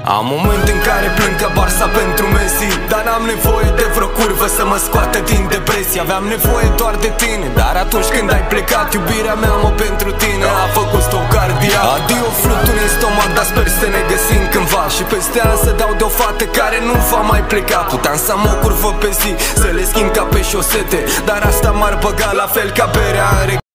Am momente în care plâng ca Barça pentru Messi, dar n-am nevoie de vreo curvă să mă scoată din depresie. Aveam nevoie doar de tine, dar atunci când ai plecat, iubirea mea, mă, pentru tine a făcut stop cardiac. Adio fructul în stomac, dar sper să ne găsim cândva. Și peste an să dau de o fată care nu va mai pleca. Puteam să am o curvă pe zi, să le schimb ca pe șosete, dar asta m-ar băga la fel ca berea în